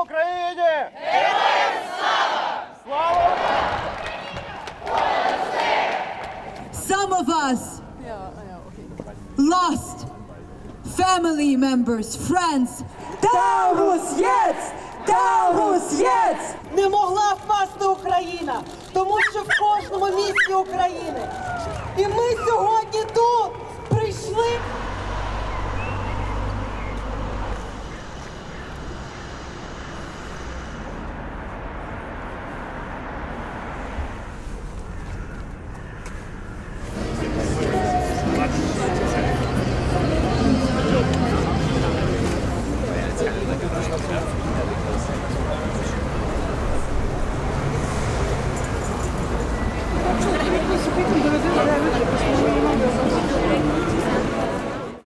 Україні! Героям слава! Слава Україні! Some of us lost family members, friends. Taurus jetzt! Taurus jetzt! Не могла впасти Україна, тому що в кожному місті України. І ми сьогодні тут прийшли.